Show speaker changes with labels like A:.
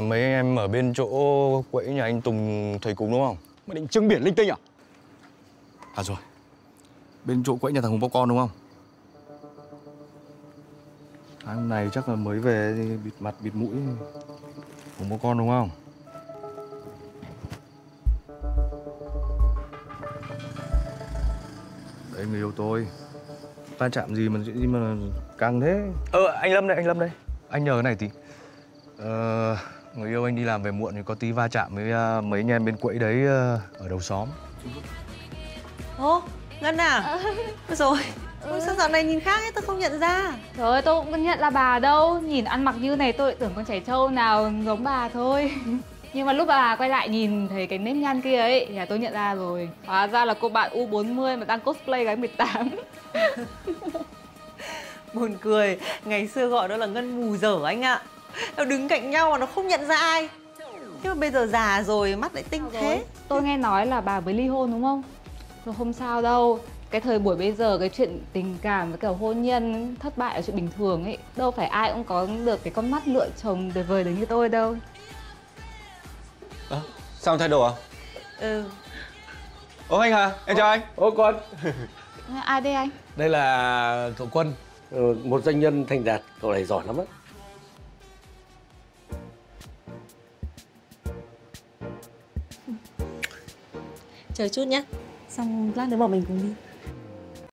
A: mấy em ở bên chỗ quẫy nhà anh Tùng thầy cúng đúng không?
B: Mày định trưng biển linh tinh à?
A: À rồi, bên chỗ quẫy nhà thằng Hùng Bóc Con đúng không? Hôm này chắc là mới về thì bịt mặt bịt mũi. Hùng Bóc Con đúng không? Đấy người yêu tôi. Va chạm gì mà căng thế? Anh Lâm đây, anh Lâm đây. Anh nhờ cái này tí. Người yêu anh đi làm về muộn thì có tí va chạm với mấy anh em bên quẫy đấy ở đầu xóm.
C: Ô, Ngân à? Rồi, sao dạo này nhìn khác ấy, tôi không nhận ra.
D: Trời ơi, tôi cũng nhận là bà đâu. Nhìn ăn mặc như này tôi lại tưởng con trẻ trâu nào giống bà thôi. Nhưng mà lúc bà quay lại nhìn thấy cái nếp nhăn kia ấy thì tôi nhận ra rồi. Hóa ra là cô bạn U40 mà đang cosplay gái 18.
C: Buồn cười, ngày xưa gọi nó là Ngân mù dở anh ạ. Nó đứng cạnh nhau mà nó không nhận ra ai. Thế mà bây giờ già rồi, mắt lại tinh thế.
D: Tôi nghe nói là bà mới ly hôn đúng không? Rồi không sao đâu. Cái thời buổi bây giờ cái chuyện tình cảm với cả hôn nhân thất bại là chuyện bình thường ấy. Đâu phải ai cũng có được cái con mắt lựa chồng tuyệt vời đến như tôi đâu.
B: Sao thay đồ à?
C: Ừ.
B: Ô anh Hà, em chào anh.
E: Ô con.
D: Ai đây anh?
E: Đây là cậu Quân. Một doanh nhân thành đạt, cậu này giỏi lắm á.
C: Chờ chút nhé. Xong lát nữa bọn mình cùng đi.